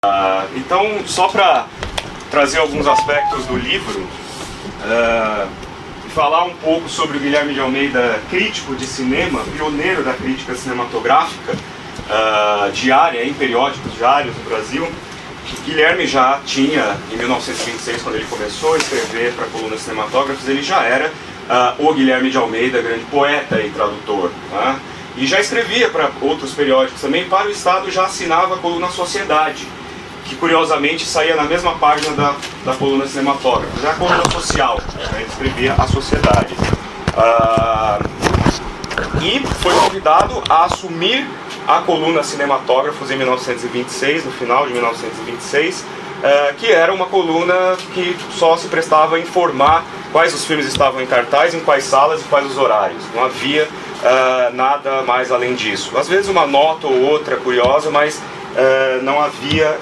Então, só para trazer alguns aspectos do livro e falar um pouco sobre o Guilherme de Almeida, crítico de cinema, pioneiro da crítica cinematográfica diária, em periódicos diários no Brasil. Guilherme já tinha, em 1926, quando ele começou a escrever para colunas cinematógrafas, ele já era o Guilherme de Almeida, grande poeta e tradutor, né? E já escrevia para outros periódicos também. Para o Estado já assinava a coluna Sociedade, que curiosamente saía na mesma página da coluna cinematógrafa, já a coluna social, né? Ele escrevia a Sociedade. E foi convidado a assumir a coluna Cinematógrafos em 1926, no final de 1926, que era uma coluna que só se prestava a informar quais os filmes estavam em cartaz, em quais salas e quais os horários. Não havia nada mais além disso. Às vezes uma nota ou outra curiosa, mas não havia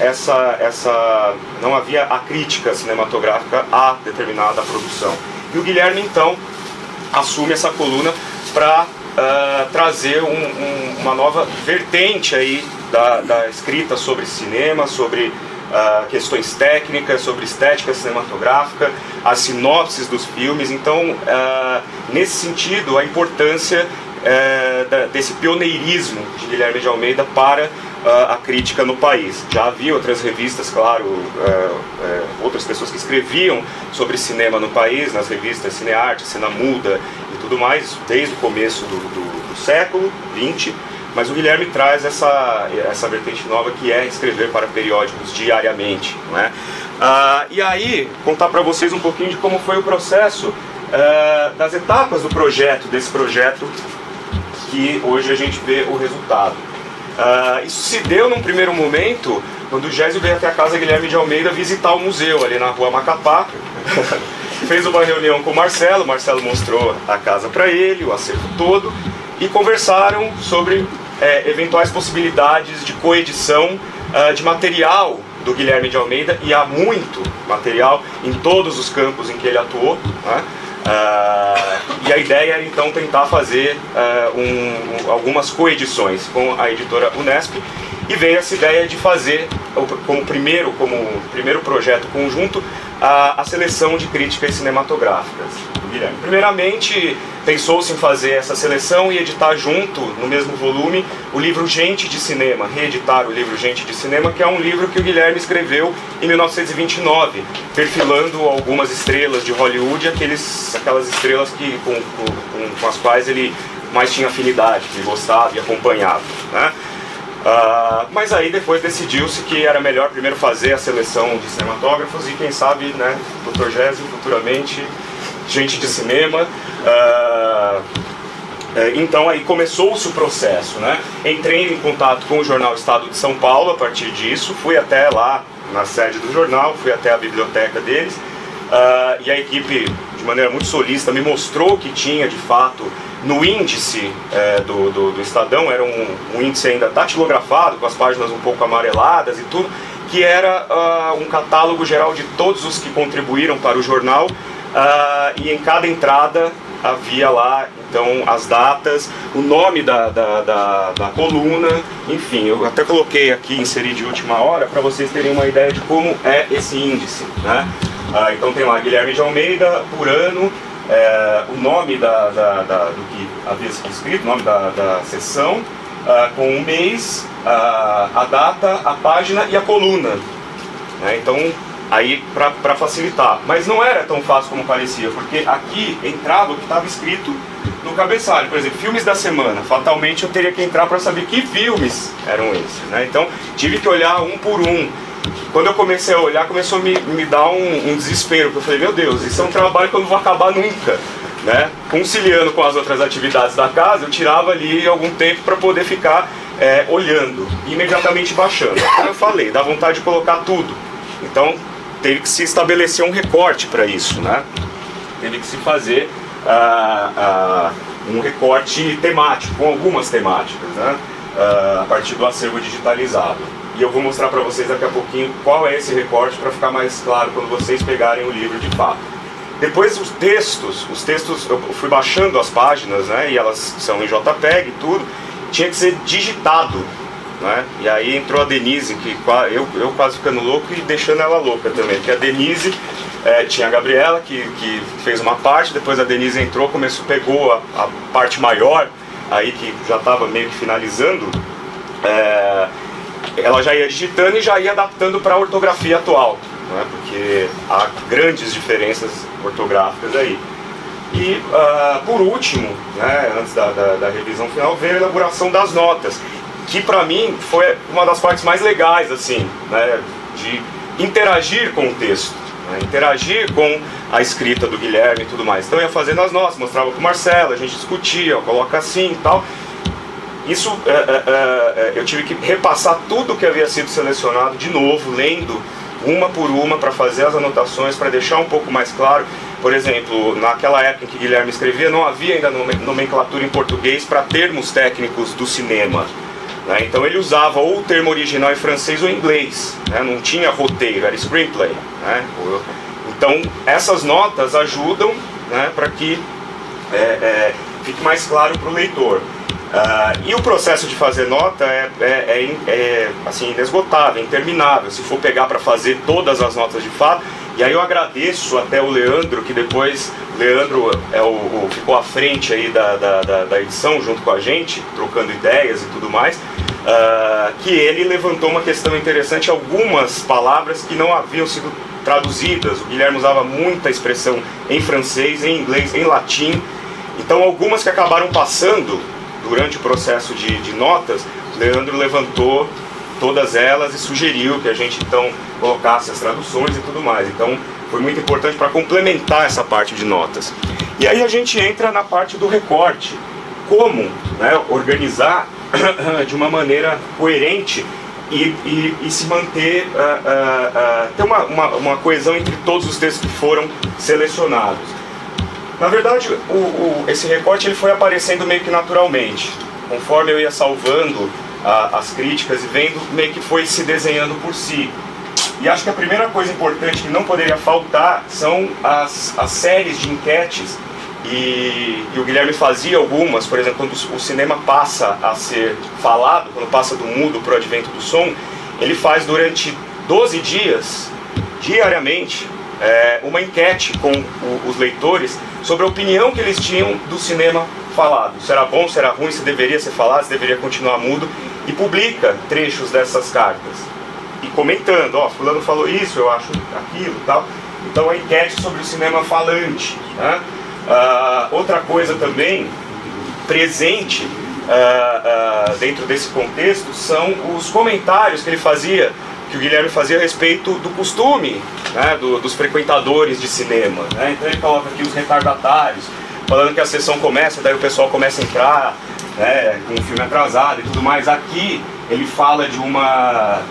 não havia a crítica cinematográfica a determinada produção. E o Guilherme então assume essa coluna para trazer uma nova vertente aí da escrita sobre cinema, sobre questões técnicas, sobre estética cinematográfica, as sinopses dos filmes. Então, nesse sentido, a importância desse pioneirismo de Guilherme de Almeida para a crítica no país. Já havia outras revistas, claro, outras pessoas que escreviam sobre cinema no país, nas revistas Cinearte, Cena Muda e tudo mais, desde o começo do século XX, mas o Guilherme traz essa vertente nova, que é escrever para periódicos diariamente, não é? E aí, contar para vocês um pouquinho de como foi o processo, das etapas do projeto, desse projeto que hoje a gente vê o resultado. Isso se deu num primeiro momento, quando o Gésio veio até a casa Guilherme de Almeida visitar o museu ali na rua Macapá. Fez uma reunião com o Marcelo mostrou a casa para ele, o acervo todo, e conversaram sobre eventuais possibilidades de coedição de material do Guilherme de Almeida, e há muito material em todos os campos em que ele atuou, né? E a ideia era então tentar fazer algumas coedições com a editora Unesp, e veio essa ideia de fazer como primeiro projeto conjunto a seleção de críticas cinematográficas do Guilherme. Primeiramente, pensou-se em fazer essa seleção e editar junto, no mesmo volume, o livro Gente de Cinema, reeditar o livro Gente de Cinema, que é um livro que o Guilherme escreveu em 1929, perfilando algumas estrelas de Hollywood, aquelas estrelas com as quais ele mais tinha afinidade, que gostava e acompanhava, né? Mas aí depois decidiu-se que era melhor primeiro fazer a seleção de cinematógrafos e quem sabe, né, Dr. Gésio, futuramente, Gente de Cinema. Então aí começou-se o processo, né? Entrei em contato com o jornal Estado de São Paulo a partir disso, fui até lá na sede do jornal, fui até a biblioteca deles, e a equipe, de maneira muito solícita, me mostrou que tinha de fato no índice do Estadão, era um índice ainda datilografado, com as páginas um pouco amareladas e tudo, que era um catálogo geral de todos os que contribuíram para o jornal, e em cada entrada havia lá então as datas, o nome da coluna, enfim, eu até coloquei aqui, inseri de última hora, para vocês terem uma ideia de como é esse índice, né? Então tem lá Guilherme de Almeida, por ano, o nome do que havia sido escrito, o nome da sessão, com o mês, a data, a página e a coluna, né? Então, aí para facilitar. Mas não era tão fácil como parecia, porque aqui entrava o que estava escrito no cabeçalho. Por exemplo, filmes da semana. Fatalmente eu teria que entrar para saber que filmes eram esses, né? Então tive que olhar um por um. Quando eu comecei a olhar, começou a me dar um desespero, porque eu falei, meu Deus, isso é um trabalho que eu não vou acabar nunca, né? Conciliando com as outras atividades da casa, eu tirava ali algum tempo para poder ficar olhando, e imediatamente baixando. Como eu falei, dá vontade de colocar tudo. Então teve que se estabelecer um recorte para isso, né? Teve que se fazer um recorte temático, com algumas temáticas, né? A partir do acervo digitalizado. E eu vou mostrar para vocês daqui a pouquinho qual é esse recorte, para ficar mais claro quando vocês pegarem o livro de fato. Depois os textos, eu fui baixando as páginas, né? E elas são em JPEG e tudo, tinha que ser digitado né? E aí entrou a Denise, que eu quase ficando louco e deixando ela louca também, porque a Denise, tinha a Gabriela que fez uma parte, depois a Denise entrou, pegou a parte maior, aí que já estava meio que finalizando, ela já ia digitando e já ia adaptando para a ortografia atual, né? Porque há grandes diferenças ortográficas aí. E, por último, né, antes da revisão final, veio a elaboração das notas, que para mim foi uma das partes mais legais, assim, né, de interagir com o texto, né, interagir com a escrita do Guilherme e tudo mais. Então eu ia fazendo as notas, mostrava para o Marcelo, a gente discutia, coloca assim e tal. Isso, eu tive que repassar tudo que havia sido selecionado de novo, lendo uma por uma para fazer as anotações, para deixar um pouco mais claro. Por exemplo, naquela época em que Guilherme escrevia, não havia ainda nomenclatura em português para termos técnicos do cinema, né? Então ele usava ou o termo original em francês ou em inglês, né? Não tinha roteiro, era screenplay, né? Então essas notas ajudam, né, para que fique mais claro para o leitor. E o processo de fazer nota assim, inesgotável, interminável, se for pegar para fazer todas as notas de fato. E aí eu agradeço até o Leandro, que depois, o Leandro ficou à frente aí da edição junto com a gente, trocando ideias e tudo mais, que ele levantou uma questão interessante, algumas palavras que não haviam sido traduzidas. O Guilherme usava muita expressão em francês, em inglês, em latim, então algumas que acabaram passando durante o processo de notas, o Leandro levantou todas elas e sugeriu que a gente então colocasse as traduções e tudo mais. Então foi muito importante para complementar essa parte de notas. E aí a gente entra na parte do recorte, como, né, organizar de uma maneira coerente e se manter, ter uma coesão entre todos os textos que foram selecionados. Na verdade, esse recorte ele foi aparecendo meio que naturalmente, conforme eu ia salvando as críticas e vendo, meio que foi se desenhando por si. E acho que a primeira coisa importante que não poderia faltar são as séries de enquetes, e o Guilherme fazia algumas, por exemplo, quando o cinema passa a ser falado, quando passa do mudo para o advento do som, ele faz durante 12 dias, diariamente, uma enquete com os leitores sobre a opinião que eles tinham do cinema falado. Se era bom, se era ruim, se deveria ser falado, se deveria continuar mudo, e publica trechos dessas cartas e comentando, ó, fulano falou isso, eu acho aquilo e tal. Então a enquete sobre o cinema falante, né? Outra coisa também presente dentro desse contexto são os comentários que ele fazia, que o Guilherme fazia a respeito do costume, né, dos frequentadores de cinema, né? Então ele coloca aqui os retardatários, falando que a sessão começa, daí o pessoal começa a entrar, né, com o filme atrasado e tudo mais. Aqui ele fala de uma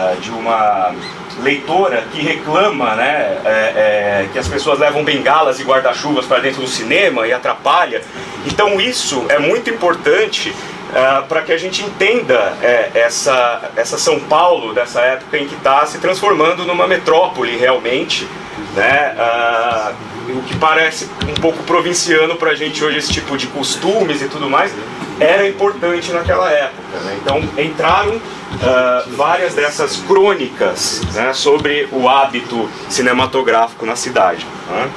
leitora que reclama, né, que as pessoas levam bengalas e guarda-chuvas para dentro do cinema e atrapalha. Então isso é muito importante para que a gente entenda essa São Paulo dessa época em que está se transformando numa metrópole realmente, né? O que parece um pouco provinciano para a gente hoje, esse tipo de costumes e tudo mais, era importante naquela época, né? Então entraram várias dessas crônicas, né, sobre o hábito cinematográfico na cidade, né?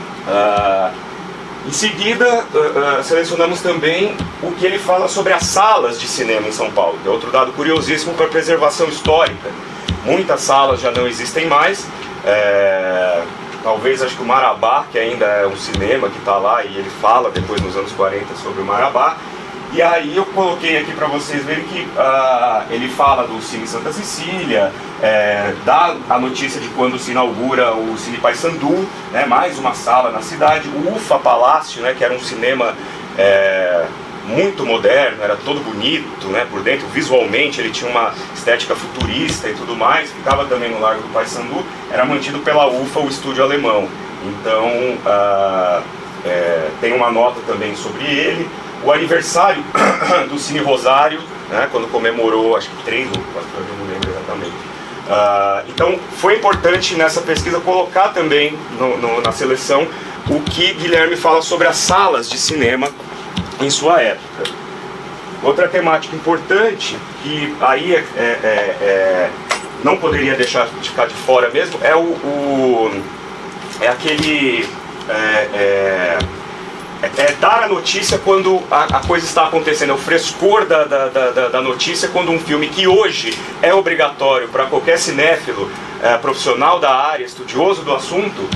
Em seguida, selecionamos também o que ele fala sobre as salas de cinema em São Paulo, que é outro dado curiosíssimo para a preservação histórica. Muitas salas já não existem mais, talvez acho que o Marabá, que ainda é um cinema que está lá, e ele fala depois nos anos 40 sobre o Marabá. E aí eu coloquei aqui para vocês verem que ele fala do Cine Santa Cecília, dá a notícia de quando se inaugura o Cine Paissandu, né, mais uma sala na cidade, o UFA Palácio, né, que era um cinema muito moderno, era todo bonito, né, por dentro, visualmente ele tinha uma estética futurista e tudo mais, ficava também no Largo do Paissandu, era mantido pela UFA, o estúdio alemão. Então tem uma nota também sobre ele. O aniversário do Cine Rosário, né, quando comemorou, acho que 3 ou 4, eu não lembro exatamente. Então foi importante nessa pesquisa colocar também na seleção o que Guilherme fala sobre as salas de cinema em sua época. Outra temática importante, que aí não poderia deixar de ficar de fora mesmo, é aquele... dar a notícia quando a coisa está acontecendo, é o frescor da notícia quando um filme que hoje é obrigatório para qualquer cinéfilo, profissional da área, estudioso do assunto,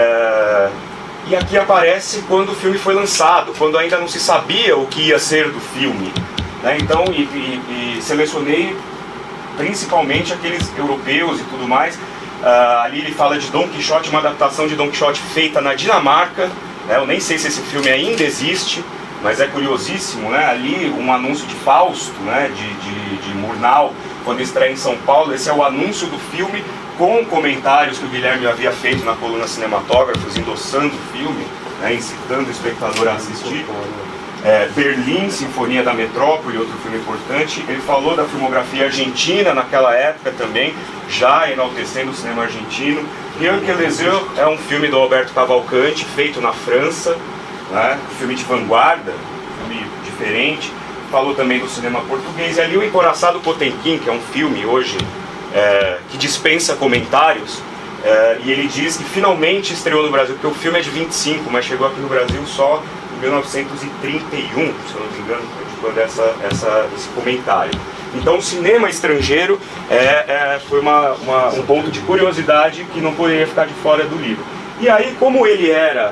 e aqui aparece quando o filme foi lançado, quando ainda não se sabia o que ia ser do filme, né? Então, selecionei principalmente aqueles europeus e tudo mais. Ali ele fala de Dom Quixote, uma adaptação de Dom Quixote feita na Dinamarca. Eu nem sei se esse filme ainda existe, mas é curiosíssimo, né? Ali um anúncio de Fausto, né? de Murnau, quando estreia em São Paulo. Esse é o anúncio do filme, com comentários que o Guilherme havia feito na coluna Cinematógrafos, endossando o filme, né? Incitando o espectador a assistir. Berlim, Sinfonia da Metrópole, outro filme importante. Ele falou da filmografia argentina naquela época também, já enaltecendo o cinema argentino. Rien que les yeux é um filme do Alberto Cavalcanti, feito na França, né? Um filme de vanguarda, um filme diferente. Falou também do cinema português. E ali o Encoraçado Potemkin, que é um filme hoje que dispensa comentários, e ele diz que finalmente estreou no Brasil, porque o filme é de 25, mas chegou aqui no Brasil só 1931, se eu não me engano, quando esse comentário. Então o cinema estrangeiro foi um ponto de curiosidade que não poderia ficar de fora do livro. E aí, como ele era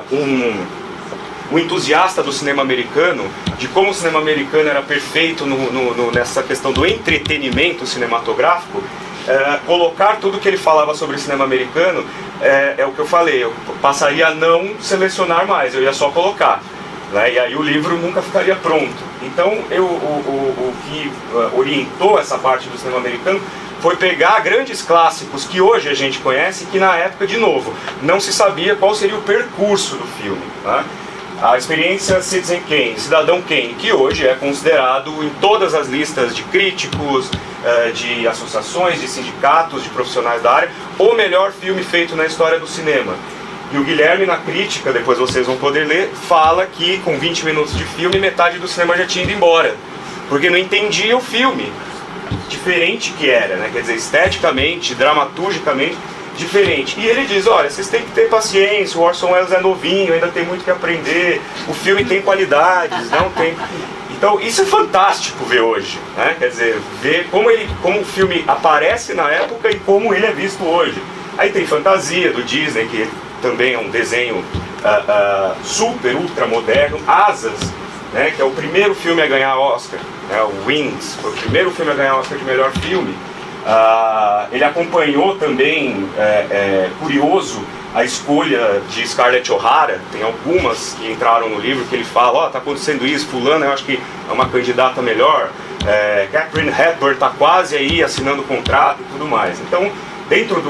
um entusiasta do cinema americano, de como o cinema americano era perfeito nessa questão do entretenimento cinematográfico, colocar tudo que ele falava sobre o cinema americano é o que eu falei, eu passaria a não selecionar mais, eu ia só colocar. Né? E aí o livro nunca ficaria pronto. Então o que orientou essa parte do cinema americano foi pegar grandes clássicos que hoje a gente conhece, que na época, de novo, não se sabia qual seria o percurso do filme. Né? A experiência Citizen Kane, Cidadão Kane, que hoje é considerado em todas as listas de críticos, de associações, de sindicatos, de profissionais da área, o melhor filme feito na história do cinema. E o Guilherme, na crítica, depois vocês vão poder ler, fala que com 20 minutos de filme, metade do cinema já tinha ido embora, porque não entendia o filme, diferente que era, né? Quer dizer, esteticamente, dramaturgicamente, diferente. E ele diz, olha, vocês têm que ter paciência, o Orson Welles é novinho, ainda tem muito que aprender, o filme tem qualidades, não tem... Então isso é fantástico ver hoje, né? Quer dizer, ver como o filme aparece na época e como ele é visto hoje. Aí tem Fantasia, do Disney, que também é um desenho super, ultra moderno. Asas, né, que é o primeiro filme a ganhar Oscar, né, o Wings, foi o primeiro filme a ganhar Oscar de melhor filme. Ele acompanhou também, curioso, a escolha de Scarlett O'Hara. Tem algumas que entraram no livro que ele fala, ó, tá acontecendo isso, fulano, eu acho que é uma candidata melhor. Katharine Hepburn está quase aí assinando o contrato e tudo mais. Então, dentro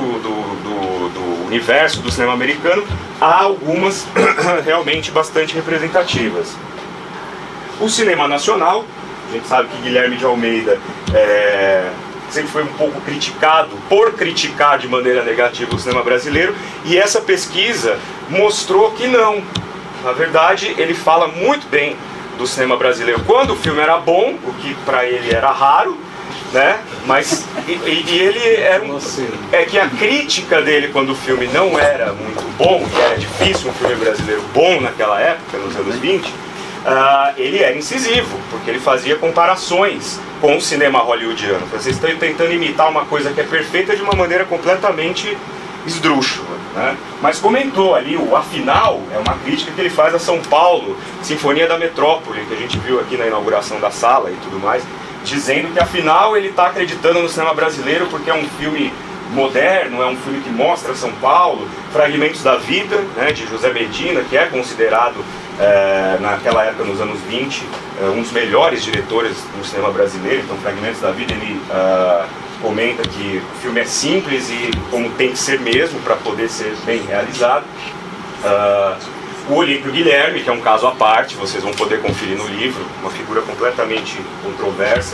do universo do cinema americano, há algumas realmente bastante representativas. O cinema nacional, a gente sabe que Guilherme de Almeida sempre foi um pouco criticado por criticar de maneira negativa o cinema brasileiro, e essa pesquisa mostrou que não. Na verdade, ele fala muito bem do cinema brasileiro quando o filme era bom, o que para ele era raro, né? Mas ele era que a crítica dele quando o filme não era muito bom, que era difícil um filme brasileiro bom naquela época, nos anos 20, ele era incisivo, porque ele fazia comparações com o cinema hollywoodiano. Vocês estão tentando imitar uma coisa que é perfeita de uma maneira completamente esdrúxula, né? Mas comentou ali, afinal, é uma crítica que ele faz a São Paulo, Sinfonia da Metrópole, que a gente viu aqui na inauguração da sala e tudo mais, dizendo que afinal ele está acreditando no cinema brasileiro porque é um filme moderno, é um filme que mostra São Paulo. Fragmentos da Vida, né, de José Medina, que é considerado naquela época, nos anos 20, um dos melhores diretores do cinema brasileiro. Então Fragmentos da Vida, ele comenta que o filme é simples e como tem que ser mesmo para poder ser bem realizado. O Olímpio Guilherme, que é um caso à parte, vocês vão poder conferir no livro, uma figura completamente controversa,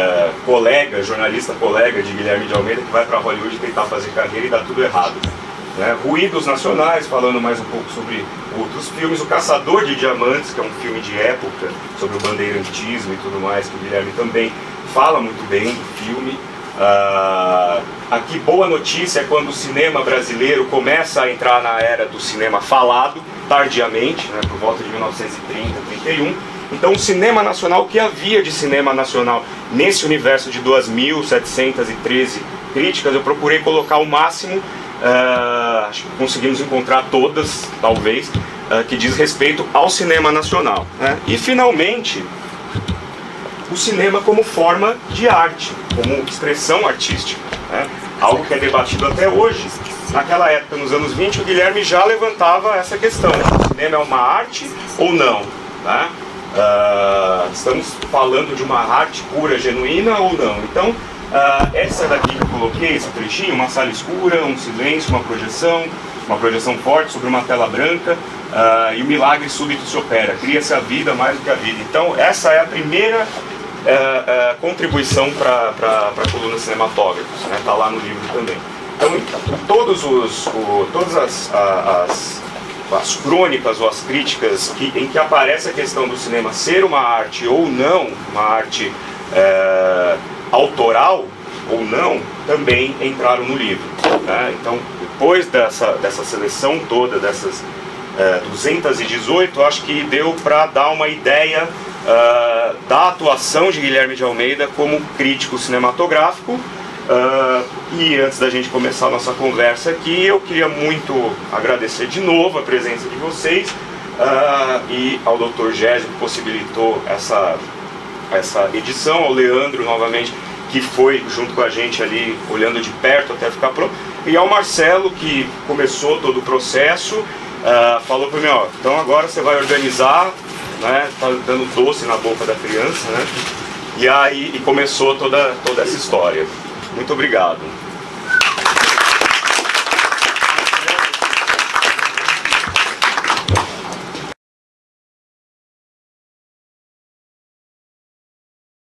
jornalista colega de Guilherme de Almeida, que vai para Hollywood tentar fazer carreira e dá tudo errado. né? Ruídos Nacionais, falando mais um pouco sobre outros filmes. O Caçador de Diamantes, que é um filme de época, sobre o bandeirantismo e tudo mais, que o Guilherme também fala muito bem do filme. Aqui, boa notícia é quando o cinema brasileiro começa a entrar na era do cinema falado, tardiamente, né, por volta de 1930, 31. Então o cinema nacional, o que havia de cinema nacional nesse universo de 2.713 críticas, eu procurei colocar o máximo, acho que conseguimos encontrar todas, talvez, que diz respeito ao cinema nacional, né? E finalmente, o cinema como forma de arte, como expressão artística, né? Algo que é debatido até hoje. Naquela época, nos anos 20, o Guilherme já levantava essa questão: o cinema é uma arte ou não, né? Estamos falando de uma arte pura, genuína ou não? Então, essa daqui que eu coloquei, esse trechinho, uma sala escura, um silêncio, uma projeção forte sobre uma tela branca, e o milagre súbito se opera, cria-se a vida mais do que a vida. Então, essa é a primeira contribuição para a coluna Cinematógrafos, né? Está lá no livro também. Então, todas as crônicas ou as críticas em que aparece a questão do cinema ser uma arte ou não, uma arte autoral ou não, também entraram no livro, né? Então, depois dessa seleção toda, dessas 218, acho que deu para dar uma ideia da atuação de Guilherme de Almeida como crítico cinematográfico. E antes da gente começar a nossa conversa aqui, eu queria muito agradecer de novo a presença de vocês, e ao Dr. Gésio, que possibilitou essa edição, ao Leandro novamente, que foi junto com a gente ali, olhando de perto até ficar pronto, e ao Marcelo, que começou todo o processo, falou para mim, ó, então agora você vai organizar, né, tá dando doce na boca da criança, né, e começou toda essa história. Muito obrigado.